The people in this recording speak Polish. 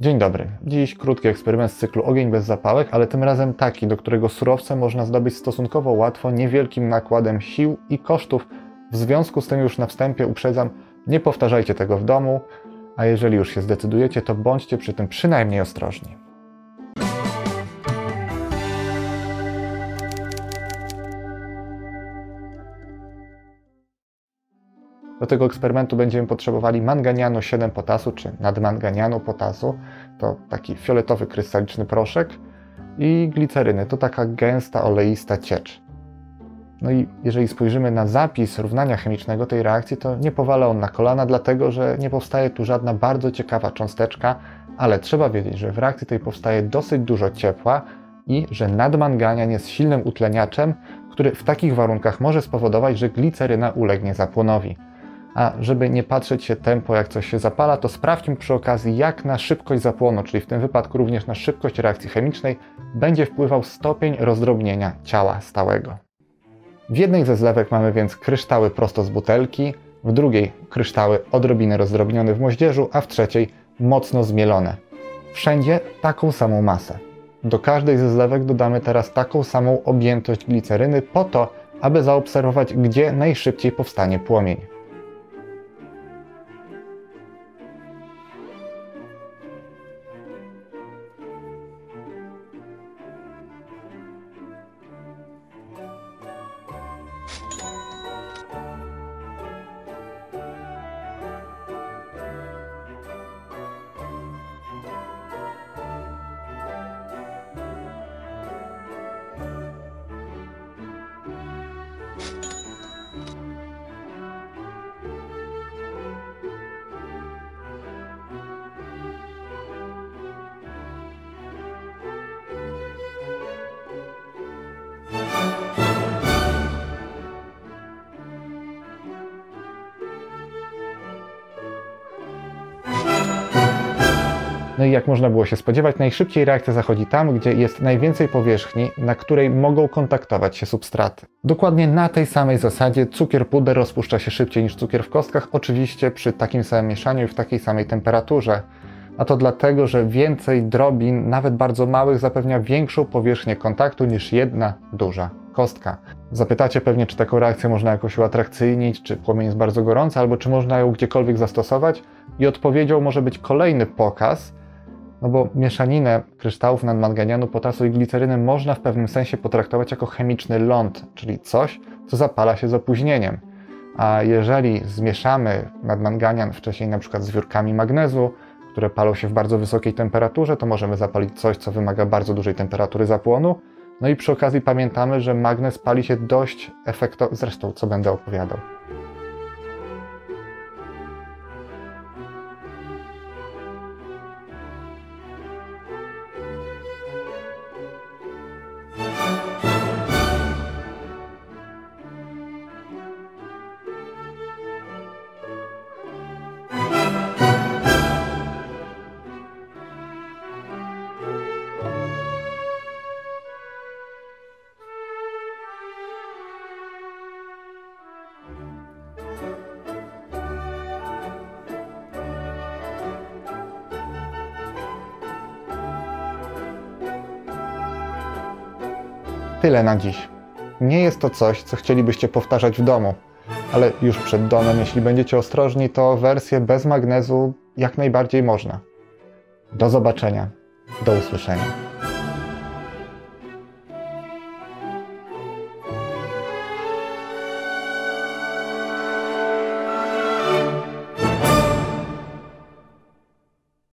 Dzień dobry. Dziś krótki eksperyment z cyklu Ogień bez zapałek, ale tym razem taki, do którego surowce można zdobyć stosunkowo łatwo, niewielkim nakładem sił i kosztów. W związku z tym już na wstępie uprzedzam, nie powtarzajcie tego w domu, a jeżeli już się zdecydujecie, to bądźcie przy tym przynajmniej ostrożni. Do tego eksperymentu będziemy potrzebowali manganianu 7 potasu, czy nadmanganianu potasu, to taki fioletowy krystaliczny proszek, i gliceryny, to taka gęsta, oleista ciecz. No i jeżeli spojrzymy na zapis równania chemicznego tej reakcji, to nie powala on na kolana, dlatego że nie powstaje tu żadna bardzo ciekawa cząsteczka, ale trzeba wiedzieć, że w reakcji tej powstaje dosyć dużo ciepła i że nadmanganian jest silnym utleniaczem, który w takich warunkach może spowodować, że gliceryna ulegnie zapłonowi. A żeby nie patrzeć się tempo, jak coś się zapala, to sprawdźmy przy okazji, jak na szybkość zapłonu, czyli w tym wypadku również na szybkość reakcji chemicznej, będzie wpływał stopień rozdrobnienia ciała stałego. W jednej ze zlewek mamy więc kryształy prosto z butelki, w drugiej kryształy odrobinę rozdrobnione w moździerzu, a w trzeciej mocno zmielone. Wszędzie taką samą masę. Do każdej ze zlewek dodamy teraz taką samą objętość gliceryny po to, aby zaobserwować, gdzie najszybciej powstanie płomień. No i jak można było się spodziewać, najszybciej reakcja zachodzi tam, gdzie jest najwięcej powierzchni, na której mogą kontaktować się substraty. Dokładnie na tej samej zasadzie cukier puder rozpuszcza się szybciej niż cukier w kostkach, oczywiście przy takim samym mieszaniu i w takiej samej temperaturze. A to dlatego, że więcej drobin, nawet bardzo małych, zapewnia większą powierzchnię kontaktu niż jedna duża kostka. Zapytacie pewnie, czy taką reakcję można jakoś uatrakcyjnić, czy płomień jest bardzo gorący, albo czy można ją gdziekolwiek zastosować. I odpowiedzią może być kolejny pokaz, no bo mieszaninę kryształów nadmanganianu, potasu i gliceryny można w pewnym sensie potraktować jako chemiczny ląd, czyli coś, co zapala się z opóźnieniem. A jeżeli zmieszamy nadmanganian wcześniej na przykład z wiórkami magnezu, które palą się w bardzo wysokiej temperaturze, to możemy zapalić coś, co wymaga bardzo dużej temperatury zapłonu. No i przy okazji pamiętamy, że magnez pali się dość efektownie, zresztą co będę opowiadał. Tyle na dziś. Nie jest to coś, co chcielibyście powtarzać w domu, ale już przed domem, jeśli będziecie ostrożni, to wersję bez magnezu jak najbardziej można. Do zobaczenia, do usłyszenia.